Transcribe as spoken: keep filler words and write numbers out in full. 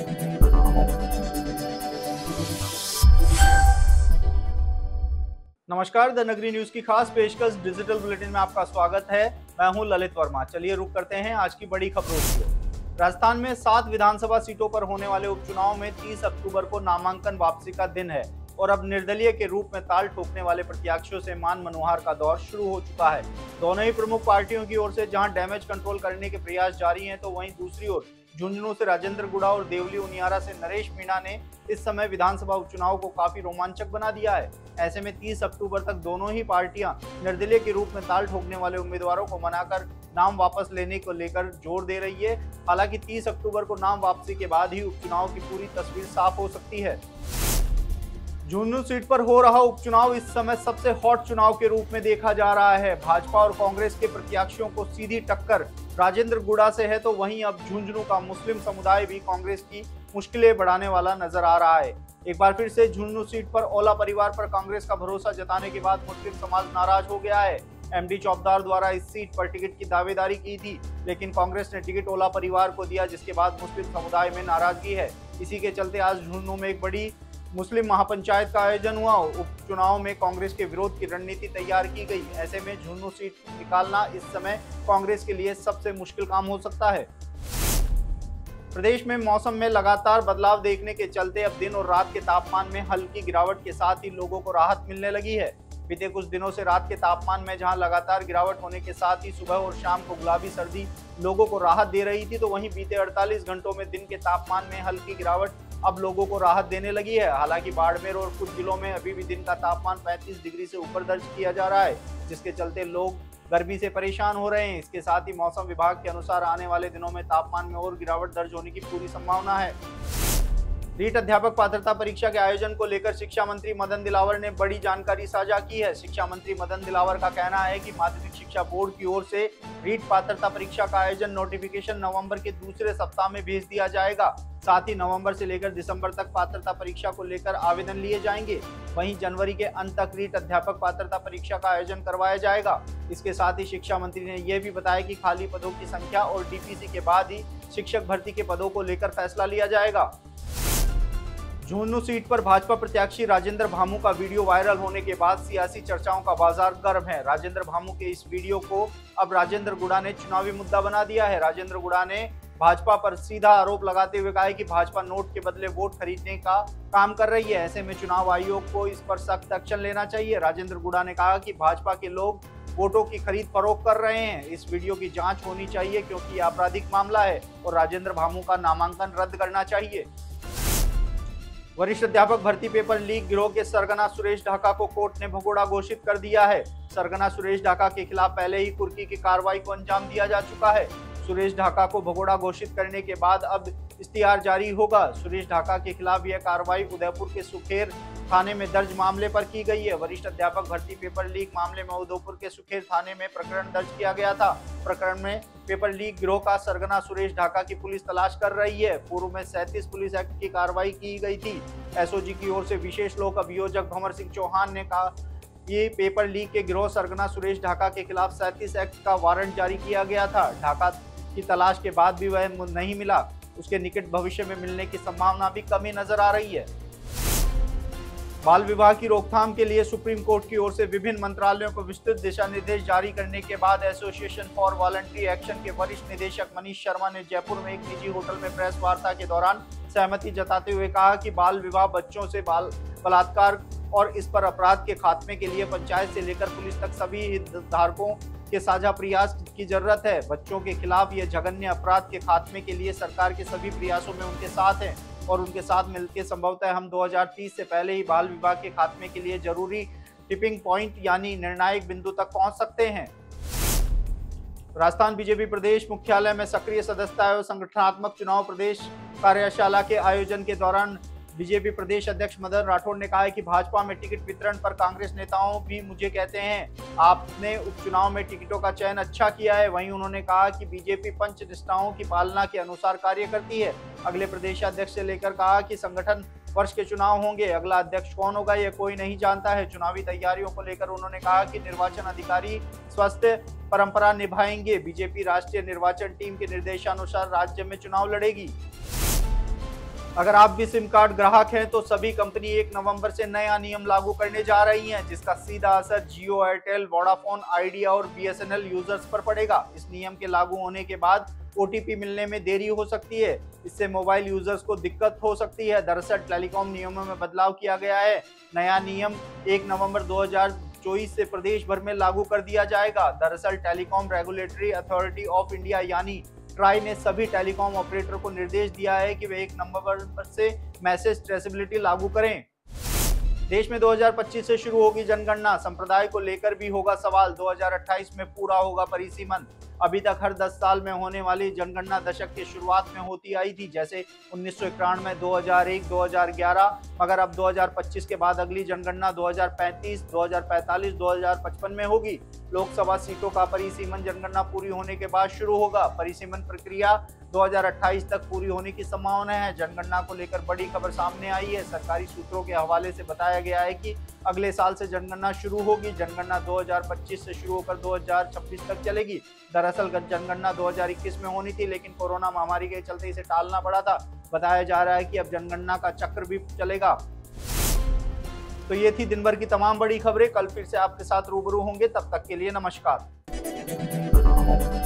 नमस्कार, द नगरी न्यूज की खास पेशकश डिजिटल बुलेटिन में आपका स्वागत है। मैं हूं ललित वर्मा। चलिए रुक करते हैं आज की बड़ी खबरों की ओर। राजस्थान में सात विधानसभा सीटों पर होने वाले उपचुनाव में तीस अक्टूबर को नामांकन वापसी का दिन है और अब निर्दलीय के रूप में ताल ठोकने वाले प्रत्याशियों से मान मनोहार का दौर शुरू हो चुका है। दोनों ही प्रमुख पार्टियों की ओर से जहां डैमेज कंट्रोल करने के प्रयास जारी हैं, तो वहीं दूसरी ओर झुंझुनू से राजेंद्र गुड़ा और देवली उनियारा से नरेश मीणा ने इस समय विधानसभा उपचुनाव को काफी रोमांचक बना दिया है। ऐसे में तीस अक्टूबर तक दोनों ही पार्टियां निर्दलीय के रूप में ताल ठोकने वाले उम्मीदवारों को मनाकर नाम वापस लेने को लेकर जोर दे रही है। हालांकि तीस अक्टूबर को नाम वापसी के बाद ही उपचुनाव की पूरी तस्वीर साफ हो सकती है। झुंझुनू सीट पर हो रहा उपचुनाव इस समय सबसे हॉट चुनाव के रूप में देखा जा रहा है। भाजपा और कांग्रेस के प्रत्याशियों को सीधी टक्कर राजेंद्र गुड़ा से है, तो वहीं अब झुंझुनू का मुस्लिम समुदाय भी कांग्रेस की मुश्किलें बढ़ाने वाला नजर आ रहा है। एक बार फिर से झुंझुनू सीट पर ओला परिवार पर कांग्रेस का भरोसा जताने के बाद मुस्लिम समाज नाराज हो गया है। एमडी चौबदार द्वारा इस सीट पर टिकट की दावेदारी की थी, लेकिन कांग्रेस ने टिकट ओला परिवार को दिया, जिसके बाद मुस्लिम समुदाय में नाराजगी है। इसी के चलते आज झुंझुनू में एक बड़ी मुस्लिम महापंचायत का आयोजन हुआ। उपचुनाव में कांग्रेस के विरोध की रणनीति तैयार की गई। ऐसे में झुंझुनू सीट निकालना इस समय कांग्रेस के लिए सबसे मुश्किल काम हो सकता है। प्रदेश में मौसम में लगातार बदलाव देखने के चलते अब दिन और रात के तापमान में हल्की गिरावट के साथ ही लोगों को राहत मिलने लगी है। बीते कुछ दिनों से रात के तापमान में जहां लगातार गिरावट होने के साथ ही सुबह और शाम को गुलाबी सर्दी लोगों को राहत दे रही थी, तो वहीं बीते अड़तालीस घंटों में दिन के तापमान में हल्की गिरावट अब लोगों को राहत देने लगी है। हालांकि बाड़मेर और कुछ जिलों में अभी भी दिन का तापमान पैंतीस डिग्री से ऊपर दर्ज किया जा रहा है, जिसके चलते लोग गर्मी से परेशान हो रहे हैं। इसके साथ ही मौसम विभाग के अनुसार आने वाले दिनों में तापमान में और गिरावट दर्ज होने की पूरी संभावना है। रीट अध्यापक पात्रता परीक्षा के आयोजन को लेकर शिक्षा मंत्री मदन दिलावर ने बड़ी जानकारी साझा की है। शिक्षा मंत्री मदन दिलावर का कहना है कि माध्यमिक शिक्षा बोर्ड की ओर से रीट पात्रता परीक्षा का आयोजन नोटिफिकेशन नवंबर के दूसरे सप्ताह में भेज दिया जाएगा। साथ ही नवंबर से लेकर दिसंबर तक पात्रता परीक्षा को लेकर आवेदन लिए जाएंगे। वहीं जनवरी के अंत तक रीट अध्यापक पात्रता परीक्षा का आयोजन करवाया जाएगा। इसके साथ ही शिक्षा मंत्री ने यह भी बताया कि खाली पदों की संख्या और डीपीसी के बाद ही शिक्षक भर्ती के पदों को लेकर फैसला लिया जाएगा। झुंझुनू सीट पर भाजपा प्रत्याशी राजेंद्र भामू का वीडियो वायरल होने के बाद सियासी चर्चाओं का बाजार गर्म है। राजेंद्र भामू के इस वीडियो को अब राजेंद्र गुड़ा ने चुनावी मुद्दा बना दिया है। राजेंद्र गुड़ा ने भाजपा पर सीधा आरोप लगाते हुए कहा है कि भाजपा नोट के बदले वोट खरीदने का काम कर रही है। ऐसे में चुनाव आयोग को इस पर सख्त एक्शन लेना चाहिए। राजेंद्र गुड़ा ने कहा कि भाजपा के लोग वोटों की खरीद फरोख्त कर रहे हैं। इस वीडियो की जांच होनी चाहिए क्योंकि यह आपराधिक मामला है और राजेंद्र भामू का नामांकन रद्द करना चाहिए। वरिष्ठ अध्यापक भर्ती पेपर लीक गिरोह के सरगना सुरेश ढाका को कोर्ट ने भगोड़ा घोषित कर दिया है। सरगना सुरेश ढाका के खिलाफ पहले ही कुर्की की कार्रवाई को अंजाम दिया जा चुका है। सुरेश ढाका को भगोड़ा घोषित करने के बाद अब इश्तिहार जारी होगा। सुरेश ढाका के खिलाफ यह कार्रवाई उदयपुर के सुखेर थाने में दर्ज मामले पर की गई है। वरिष्ठ अध्यापक भर्ती पेपर लीक मामले में उदयपुर के सुखेर थाने में प्रकरण दर्ज किया गया था। प्रकरण में पेपर लीक गिरोह का सरगना सुरेश ढाका की पुलिस तलाश कर रही है। पूर्व में सैंतीस पुलिस एक्ट की कार्रवाई की गई थी। एसओजी की ओर से विशेष लोक अभियोजक भंवर सिंह चौहान ने कहा कि पेपर लीक के गिरोह सरगना सुरेश ढाका के खिलाफ सैंतीस एक्ट का वारंट जारी किया गया था। ढाका की तलाश के बाद भी वह नहीं मिला। उसके निकट भविष्य में मिलने की संभावना भी कमी नजर आ रही है। बाल विवाह की रोकथाम के लिए सुप्रीम कोर्ट की ओर से विभिन्न मंत्रालयों को विस्तृत दिशा निर्देश जारी करने के बाद एसोसिएशन फॉर वॉलंटरी एक्शन के वरिष्ठ निदेशक मनीष शर्मा ने जयपुर में एक निजी होटल में प्रेस वार्ता के दौरान सहमति जताते हुए कहा कि बाल विवाह, बच्चों से बाल बलात्कार और इस पर अपराध के खात्मे के लिए पंचायत से लेकर पुलिस तक सभी हितधारकों के साझा प्रयास की जरूरत है। बच्चों के खिलाफ यह जघन्य अपराध के खात्मे के लिए सरकार के सभी प्रयासों में उनके साथ हैं और उनके साथ मिलकर संभवतः हम दो हज़ार तीस से पहले ही बाल विवाह के खात्मे के लिए जरूरी टिपिंग पॉइंट यानी निर्णायक बिंदु तक पहुंच सकते हैं। राजस्थान बीजेपी प्रदेश मुख्यालय में सक्रिय सदस्यता एवं संगठनात्मक चुनाव प्रदेश कार्यशाला के आयोजन के दौरान बीजेपी प्रदेश अध्यक्ष मदन राठौड़ ने कहा है कि भाजपा में टिकट वितरण पर कांग्रेस नेताओं भी मुझे कहते हैं आपने उपचुनाव में टिकटों का चयन अच्छा किया है। वहीं उन्होंने कहा कि बीजेपी पंच निष्ठाओं की पालना के अनुसार कार्य करती है। अगले प्रदेशाध्यक्ष से लेकर कहा कि संगठन वर्ष के चुनाव होंगे, अगला अध्यक्ष कौन होगा यह कोई नहीं जानता है। चुनावी तैयारियों को लेकर उन्होंने कहा कि निर्वाचन अधिकारी स्वस्थ परंपरा निभाएंगे। बीजेपी राष्ट्रीय निर्वाचन टीम के निर्देशानुसार राज्य में चुनाव लड़ेगी। अगर आप भी सिम कार्ड ग्राहक हैं तो सभी कंपनी एक नवंबर से नया नियम लागू करने जा रही हैं, जिसका सीधा असर जियो, एयरटेल, वोडाफोन, आइडिया और बीएसएनएल यूजर्स पर पड़ेगा। इस नियम के लागू होने के बाद ओटीपी मिलने में देरी हो सकती है। इससे मोबाइल यूजर्स को दिक्कत हो सकती है। दरअसल टेलीकॉम नियमों में बदलाव किया गया है। नया नियम एक नवंबर दो हजार चौबीस से प्रदेश भर में लागू कर दिया जाएगा। दरअसल telecom regulatory authority of India यानी ट्राई ने सभी टेलीकॉम ऑपरेटर को निर्देश दिया है कि वे एक नवंबर से मैसेज ट्रेसेबिलिटी लागू करें। देश में दो हज़ार पच्चीस से शुरू होगी जनगणना। संप्रदाय को लेकर भी होगा सवाल। दो हज़ार अट्ठाईस में पूरा होगा परिसीमन। अभी तक हर दस साल में होने वाली जनगणना दशक की शुरुआत में होती आई थी, जैसे उन्नीस सौ इक्यानवे, दो हज़ार एक, दो हज़ार ग्यारह। मगर अब दो हज़ार पच्चीस के बाद अगली जनगणना दो हज़ार पैंतीस, दो हज़ार पैंतालीस, दो हज़ार पचपन में होगी। लोकसभा सीटों का परिसीमन जनगणना पूरी होने के बाद शुरू होगा। परिसीमन प्रक्रिया दो हज़ार अट्ठाईस तक पूरी होने की संभावना है। जनगणना को लेकर बड़ी खबर सामने आई है। सरकारी सूत्रों के हवाले से बताया गया है कि अगले साल से जनगणना शुरू होगी। जनगणना दो हज़ार पच्चीस से शुरू होकर दो हज़ार छब्बीस तक चलेगी। दरअसल जनगणना दो हज़ार इक्कीस में होनी थी, लेकिन कोरोना महामारी के चलते इसे टालना पड़ा था। बताया जा रहा है कि अब जनगणना का चक्र भी चलेगा। तो ये थी दिन भर की तमाम बड़ी खबरें। कल फिर से आपके साथ रूबरू होंगे। तब तक के लिए नमस्कार।